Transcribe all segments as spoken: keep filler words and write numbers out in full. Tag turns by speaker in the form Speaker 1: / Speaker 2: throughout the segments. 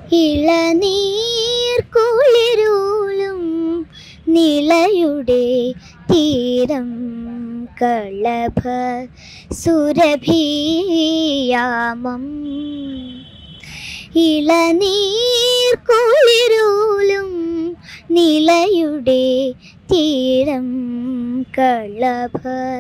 Speaker 1: ഇളനീർ കുളിരൂലും നിലയുടെ തീരം കളഭ സുരഭിയാമം. ഇളനീർ കുളിരൂലും നിലയുടെ തീരം കളഭ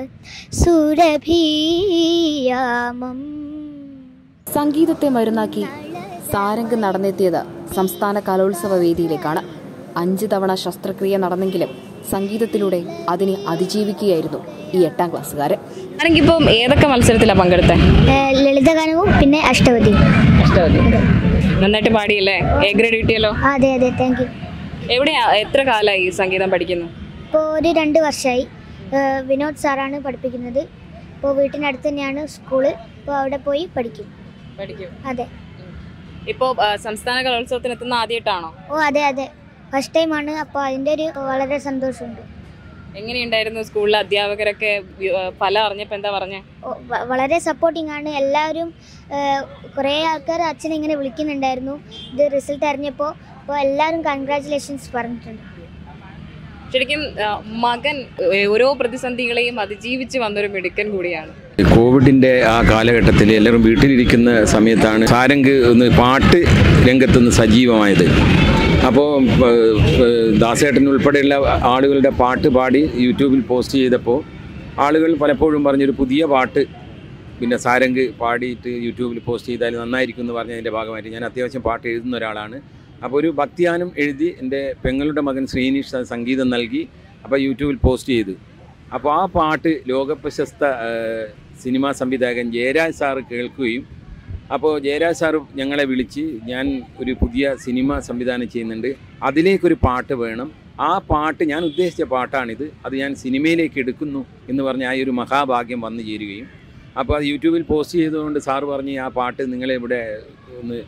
Speaker 1: സുരഭിയാമം.
Speaker 2: സംഗീതത്തെ മരുന്നാക്കി സാരംഗ് നടന്നെത്തിയത് സംസ്ഥാന കലോത്സവ വേദിയിലേക്കാണ്. അഞ്ച് തവണ ശസ്ത്രക്രിയ നടന്നെങ്കിലും സംഗീതത്തിലൂടെ അതിനെ അതിജീവിക്കുകയായിരുന്നു ഈ എട്ടാം ക്ലാസ്സുകാരൻ. ആണെങ്കിൽ ഇപ്പം ഏതൊക്കെ മത്സരത്തിലാണ് പങ്കെടുത്തത്?
Speaker 1: ലളിതഗാനവും പിന്നെ അഷ്ടപതി.
Speaker 2: അഷ്ടപതി നന്നായിട്ട് പാടിയല്ലേ? എ ഗ്രേഡ് കിട്ടിയല്ലോ.
Speaker 1: അതെ അതെ, താങ്ക് യു.
Speaker 2: എവിടെയാ എത്ര കാലമായി സംഗീതം പഠിക്കുന്നു?
Speaker 1: ഇപ്പോൾ ഒരു രണ്ട് വർഷമായി. വിനോദ് സാറാണ് പഠിപ്പിക്കുന്നത്. ഇപ്പോൾ വീട്ടിനടുത്ത് തന്നെയാണ് സ്കൂള്. ഇപ്പോൾ അവിടെ പോയി പഠിക്കും.
Speaker 2: പഠിക്കും.
Speaker 1: അതെ.
Speaker 2: ഇപ്പോൾ സംസ്ഥാന കലോത്സവത്തിന് എത്തുന്ന ആദ്യമായിട്ടാണോ?
Speaker 1: ഓ അതെ അതെ, ഫസ്റ്റ് ടൈമാണ്. അപ്പോൾ അതിൻ്റെ ഒരു വളരെ സന്തോഷമുണ്ട്.
Speaker 2: എങ്ങനെയുണ്ടായിരുന്നു സ്കൂളിലെ അധ്യാപകരൊക്കെ? ഫല അറിഞ്ഞപ്പോൾ എന്താ പറഞ്ഞേ?
Speaker 1: വളരെ സപ്പോർട്ടിങ് ആണ് എല്ലാവരും. കുറേ ആൾക്കാർ അച്ഛനെ ഇങ്ങനെ വിളിക്കുന്നുണ്ടായിരുന്നു ഇത് റിസൾട്ട് അറിഞ്ഞപ്പോൾ. അപ്പോൾ എല്ലാവരും കൺഗ്രാറ്റുലേഷൻസ് പറഞ്ഞിട്ടുണ്ട്.
Speaker 2: ശരിക്കും മകൻ ഓരോ പ്രതിസന്ധികളെയും അതിജീവിച്ച് വന്നൊരു മിടുക്കൻ കൂടിയാണ്.
Speaker 3: കോവിഡിൻ്റെ ആ കാലഘട്ടത്തിൽ എല്ലാവരും വീട്ടിലിരിക്കുന്ന സമയത്താണ് സാരംഗ് ഒന്ന് പാട്ട് രംഗത്തുനിന്ന് സജീവമായത്. അപ്പോൾ ദാസേട്ടൻ ഉൾപ്പെടെയുള്ള ആളുകളുടെ പാട്ട് പാടി യൂട്യൂബിൽ പോസ്റ്റ് ചെയ്തപ്പോൾ ആളുകൾ പലപ്പോഴും പറഞ്ഞൊരു പുതിയ പാട്ട് പിന്നെ സാരംഗ് പാടിയിട്ട് യൂട്യൂബിൽ പോസ്റ്റ് ചെയ്താൽ നന്നായിരിക്കും എന്ന് പറഞ്ഞതിൻ്റെ ഭാഗമായിട്ട് ഞാൻ അത്യാവശ്യം പാട്ട് എഴുതുന്ന ഒരാളാണ്. അപ്പോൾ ഒരു ഭക്തിഗാനം എഴുതി എൻ്റെ പെങ്ങളുടെ മകൻ ശ്രീനിഷ് സംഗീതം നൽകി അപ്പോൾ യൂട്യൂബിൽ പോസ്റ്റ് ചെയ്തു. അപ്പോൾ ആ പാട്ട് ലോകപ്രശസ്ത സിനിമാ സംവിധായകൻ ജയരാജ് സാറ് കേൾക്കുകയും അപ്പോൾ ജയരാജ് സാറ് ഞങ്ങളെ വിളിച്ച് ഞാൻ ഒരു പുതിയ സിനിമ സംവിധാനം ചെയ്യുന്നുണ്ട്, അതിലേക്കൊരു പാട്ട് വേണം, ആ പാട്ട് ഞാൻ ഉദ്ദേശിച്ച പാട്ടാണിത്, അത് ഞാൻ സിനിമയിലേക്ക് എടുക്കുന്നു എന്ന് പറഞ്ഞ് ആ ഒരു മഹാഭാഗ്യം വന്നു ചേരുകയും അപ്പോൾ അത് യൂട്യൂബിൽ പോസ്റ്റ് ചെയ്തുകൊണ്ട് സാറ് പറഞ്ഞ് ആ പാട്ട് നിങ്ങളിവിടെ ഒന്ന്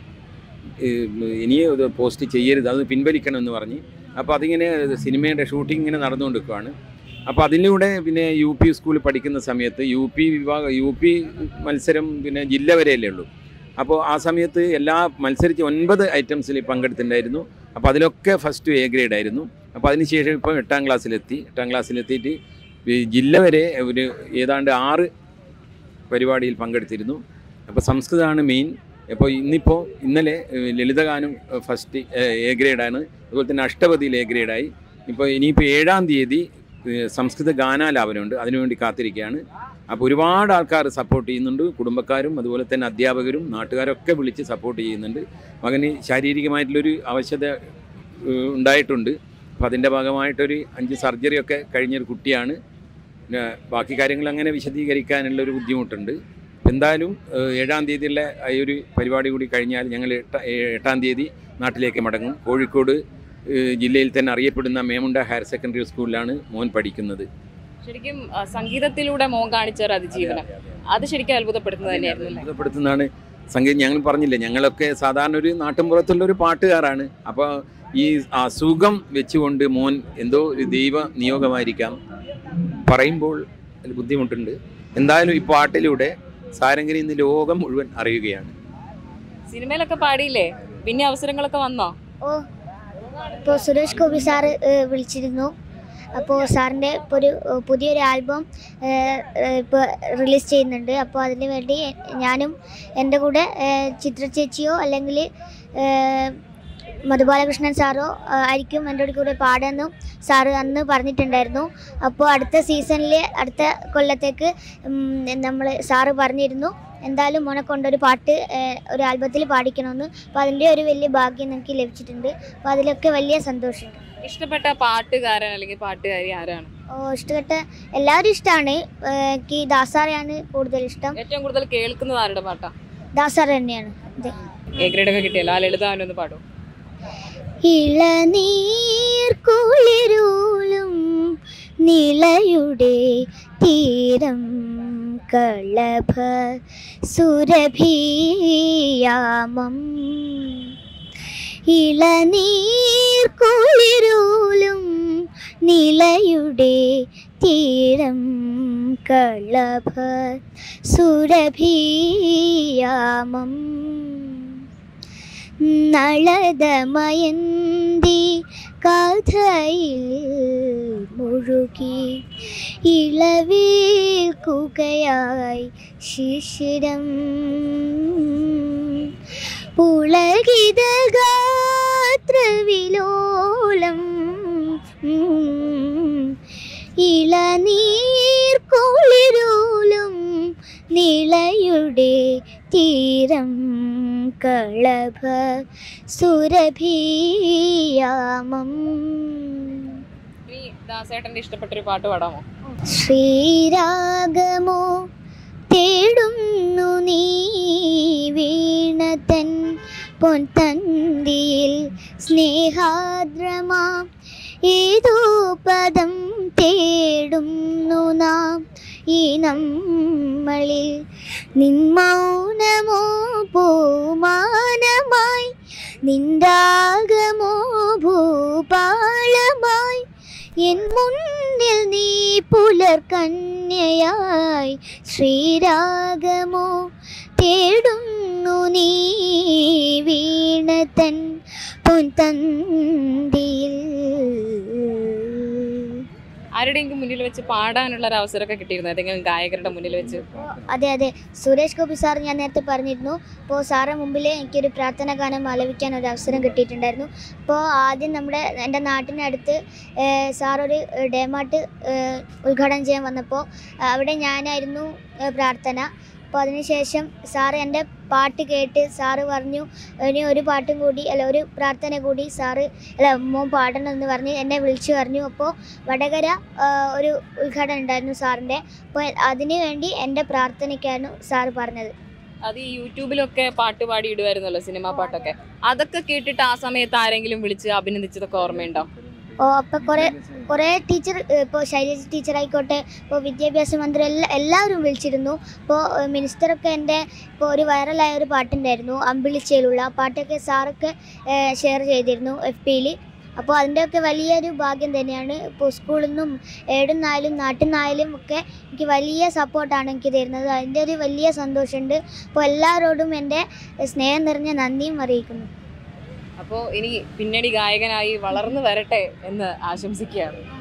Speaker 3: ഇനിയും ഇത് പോസ്റ്റ് ചെയ്യരുത്, അത് പിൻവലിക്കണമെന്ന് പറഞ്ഞ്. അപ്പോൾ അതിങ്ങനെ സിനിമയുടെ ഷൂട്ടിംഗ് ഇങ്ങനെ നടന്നുകൊണ്ടിരിക്കുകയാണ്. അപ്പോൾ അതിലൂടെ പിന്നെ യു പി സ്കൂളിൽ പഠിക്കുന്ന സമയത്ത് യു പി വിഭാഗം യു പി മത്സരം പിന്നെ ജില്ല വരെയല്ലേ ഉള്ളൂ. അപ്പോൾ ആ സമയത്ത് എല്ലാ മത്സരിച്ച് ഒൻപത് ഐറ്റംസിൽ പങ്കെടുത്തിട്ടുണ്ടായിരുന്നു. അപ്പോൾ അതിലൊക്കെ ഫസ്റ്റ് എ ഗ്രേഡ് ആയിരുന്നു. അപ്പോൾ അതിനുശേഷം ഇപ്പോൾ എട്ടാം ക്ലാസ്സിലെത്തി എട്ടാം ക്ലാസ്സിലെത്തിയിട്ട് ജില്ല വരെ ഒരു ഏതാണ്ട് ആറ് പരിപാടിയിൽ പങ്കെടുത്തിരുന്നു. അപ്പോൾ സംസ്കൃതമാണ് മെയിൻ. അപ്പോൾ ഇന്നിപ്പോൾ ഇന്നലെ ലളിതഗാനം ഫസ്റ്റ് എ ഗ്രേഡാണ്, അതുപോലെ തന്നെ അഷ്ടപതിയിൽ എ ഗ്രേഡായി. ഇപ്പോൾ ഇനിയിപ്പോൾ ഏഴാം തീയതി സംസ്കൃത ഗാനാലാപനമുണ്ട്, അതിനുവേണ്ടി കാത്തിരിക്കുകയാണ്. അപ്പോൾ ഒരുപാട് ആൾക്കാർ സപ്പോർട്ട് ചെയ്യുന്നുണ്ട്, കുടുംബക്കാരും അതുപോലെ തന്നെ അധ്യാപകരും നാട്ടുകാരൊക്കെ വിളിച്ച് സപ്പോർട്ട് ചെയ്യുന്നുണ്ട്. മകന് ശാരീരികമായിട്ടുള്ളൊരു ആവശ്യത ഉണ്ടായിട്ടുണ്ട്. അപ്പോൾ അതിൻ്റെ ഭാഗമായിട്ടൊരു അഞ്ച് സർജറിയൊക്കെ കഴിഞ്ഞൊരു കുട്ടിയാണ്. പിന്നെ ബാക്കി കാര്യങ്ങൾ അങ്ങനെ വിശദീകരിക്കാനുള്ളൊരു ബുദ്ധിമുട്ടുണ്ട്. എന്തായാലും ഏഴാം തീയതിയുള്ള ഈ ഒരു പരിപാടി കൂടി കഴിഞ്ഞാൽ ഞങ്ങൾ എട്ട എട്ടാം തീയതി നാട്ടിലേക്ക് മടങ്ങും. കോഴിക്കോട് ജില്ലയിൽ തന്നെ അറിയപ്പെടുന്ന മേമുണ്ട ഹയർ സെക്കൻഡറി സ്കൂളിലാണ് മോൻ പഠിക്കുന്നത്.
Speaker 2: ശരിക്കും സംഗീതത്തിലൂടെ മോൻ കാണിച്ച അതിജീവനം അത് ശരിക്കും അത്ഭുതപ്പെടുത്തുന്നത് തന്നെയായിരുന്നു.
Speaker 3: അത്ഭുതപ്പെടുത്തുന്നതാണ് സംഗീതം. ഞങ്ങൾ പറഞ്ഞില്ലേ, ഞങ്ങളൊക്കെ സാധാരണ ഒരു നാട്ടിൻപുറത്തുള്ളൊരു പാട്ടുകാരാണ്. അപ്പോൾ ഈ അസുഖം വെച്ചുകൊണ്ട് മോൻ എന്തോ ഒരു ദൈവ നിയോഗമായിരിക്കാം, പറയുമ്പോൾ ബുദ്ധിമുട്ടുണ്ട്. എന്തായാലും ഈ പാട്ടിലൂടെ സാരംഗിനെ ഇന്ന് ലോകം മുഴുവൻ അറിയുകയാണ്.
Speaker 2: സിനിമയിലൊക്കെ പാടിയില്ലേ? പിന്നെ അവസരങ്ങളൊക്കെ വന്നോ?
Speaker 1: ഓ, ഇപ്പോൾ സുരേഷ് ഗോപി സാറ് വിളിച്ചിരുന്നു. അപ്പോൾ സാറിൻ്റെ ഇപ്പോൾ ഒരു പുതിയൊരു ആൽബം ഇപ്പോൾ റിലീസ് ചെയ്യുന്നുണ്ട്. അപ്പോൾ അതിന് വേണ്ടി ഞാനും എൻ്റെ കൂടെ ചിത്ര ചേച്ചിയോ അല്ലെങ്കിൽ മധുബാലകൃഷ്ണൻ സാറോ ആയിരിക്കും എൻ്റെ കൂടെ പാടാമെന്നും സാറ് അന്ന് പറഞ്ഞിട്ടുണ്ടായിരുന്നു. അപ്പോൾ അടുത്ത സീസണിൽ അടുത്ത കൊല്ലത്തേക്ക് നമ്മൾ സാറ് പറഞ്ഞിരുന്നു എന്തായാലും മോനെ കൊണ്ടൊരു പാട്ട് ഒരു ആൽബത്തിൽ പാടിക്കണമെന്ന്. അപ്പോൾ അതിൻ്റെ ഒരു വലിയ ഭാഗ്യം നമുക്ക് ലഭിച്ചിട്ടുണ്ട്. അപ്പോൾ അതിലൊക്കെ വലിയ സന്തോഷമുണ്ട്.
Speaker 2: ഇഷ്ടപ്പെട്ട പാട്ടുകാരൻ അല്ലെങ്കിൽ പാട്ടുകാരി ആരാണ്?
Speaker 1: ഓ, ഇഷ്ടപ്പെട്ട എല്ലാവരും ഇഷ്ടമാണ്. എനിക്ക് ദാസാറയാണ് കൂടുതൽ ഇഷ്ടം.
Speaker 2: ഏറ്റവും കൂടുതൽ കേൾക്കുന്നത് ആരുടെ പാട്ടാ?
Speaker 1: ദാസാറ തന്നെയാണ്. അതെ.
Speaker 2: എ ഗ്രേഡ് ഒക്കെ കിട്ടിയല്ലോ, ആ ലളിതഗാനം പാടും.
Speaker 1: ഇളനീർ കുളിരൂലും നിലയുടെ തീരം കളഭ സുരഭിയാമം. ഇളനീർ കുളിരൂലും നിലയുടെ തീരം കളഭ സുരഭിയാമം. നളദമയന്തി കഥയിൽ മുഴുകി ഇളവേൽക്കുകയായി ശിശിരം പുളകിത ഗാത്രവിലോലം ഇളനീർ കുളിരൂലും നിളയുടെ തീരം കളഭ സുരഭിയാമം.
Speaker 2: ദാസേട്ടന്റെ ഇഷ്ടപ്പെട്ടൊരു പാട്ട് പാടാമോ?
Speaker 1: ശ്രീരാഗമോ തേടുന്നു നീ വീണതൻ പൊൻതന്തിയിൽ സ്നേഹാദ്രമാം ഏതോ പദം തേടുന്നു നാം ഈ നമ്മളിൽ. നിന്മൗനമോ പൂമാനമായി നിന്ദാഗമോ ഭൂപാളമായി എൻ മുന്നിൽ നീ പുലർകന്യയായി. ശ്രീരാഗമോ തേടുന്നു നീ വീണതൻ പൊൻതന്തിയിൽ.
Speaker 2: ആരുടെയെങ്കിലും മുന്നിൽ വെച്ച് പാടാനുള്ള ഒരു അവസരമൊക്കെ കിട്ടിയിരുന്നു ഏതെങ്കിലും ഗായകരുടെ മുന്നിൽ വെച്ച്?
Speaker 1: അതെ അതെ സുരേഷ് ഗോപി സാർ ഞാൻ നേരത്തെ പറഞ്ഞിരുന്നു. അപ്പോൾ സാറിന് മുമ്പിൽ എനിക്കൊരു പ്രാർത്ഥന ഗാനം ആലപിക്കാൻ ഒരു അവസരം കിട്ടിയിട്ടുണ്ടായിരുന്നു. അപ്പോൾ ആദ്യം നമ്മുടെ എൻ്റെ നാട്ടിനടുത്ത് സാറൊരു ഡേമാട്ട് ഉദ്ഘാടനം ചെയ്യാൻ വന്നപ്പോൾ അവിടെ ഞാനായിരുന്നു പ്രാർത്ഥന. അപ്പോൾ അതിനുശേഷം സാറ് എൻ്റെ പാട്ട് കേട്ട് സാറ് പറഞ്ഞു ഇനി ഒരു പാട്ടും കൂടി അല്ല ഒരു പ്രാർത്ഥന കൂടി സാറ് അല്ല മോൻ പാടണം എന്ന് പറഞ്ഞ് എന്നെ വിളിച്ചു പറഞ്ഞു. അപ്പോൾ വടകര ഒരു ഉദ്ഘാടനം ഉണ്ടായിരുന്നു സാറിൻ്റെ. അപ്പോൾ അതിനു വേണ്ടി എൻ്റെ പ്രാർത്ഥനയ്ക്കായിരുന്നു സാറ് പറഞ്ഞത്.
Speaker 2: അത് ഈ യൂട്യൂബിലൊക്കെ പാട്ട് പാടി ഇടുമായിരുന്നല്ലോ, സിനിമാ പാട്ടൊക്കെ. അതൊക്കെ കേട്ടിട്ട് ആ സമയത്ത് ആരെങ്കിലും വിളിച്ച് അഭിനന്ദിച്ചതൊക്കെ ഓർമ്മയുണ്ടോ?
Speaker 1: ഓ അപ്പോൾ കുറേ കുറേ ടീച്ചർ ഇപ്പോൾ ശൈലജ ടീച്ചറായിക്കോട്ടെ, ഇപ്പോൾ വിദ്യാഭ്യാസ മന്ത്രി എല്ലാ എല്ലാവരും വിളിച്ചിരുന്നു. ഇപ്പോൾ മിനിസ്റ്ററൊക്കെ എൻ്റെ ഇപ്പോൾ ഒരു വൈറലായ ഒരു പാട്ടുണ്ടായിരുന്നു അമ്പിളിച്ചേലുള്ള ആ പാട്ടൊക്കെ സാറൊക്കെ ഷെയർ ചെയ്തിരുന്നു എഫ് പിയിൽ. അപ്പോൾ അതിൻ്റെയൊക്കെ വലിയൊരു ഭാഗ്യം തന്നെയാണ്. ഇപ്പോൾ സ്കൂളിൽ നിന്നും എവിടെ നിന്നായാലും നാട്ടിൽ നിന്നായാലും ഒക്കെ എനിക്ക് വലിയ സപ്പോർട്ടാണ് എനിക്ക് തരുന്നത്. അതിൻ്റെ ഒരു വലിയ സന്തോഷമുണ്ട്. അപ്പോൾ എല്ലാവരോടും എൻ്റെ സ്നേഹം നിറഞ്ഞ നന്ദിയും അറിയിക്കുന്നു.
Speaker 2: അപ്പോൾ ഇനി പിന്നണി ഗായകനായി വളർന്നു വരട്ടെ എന്ന് ആശംസിക്കുകയാണ്.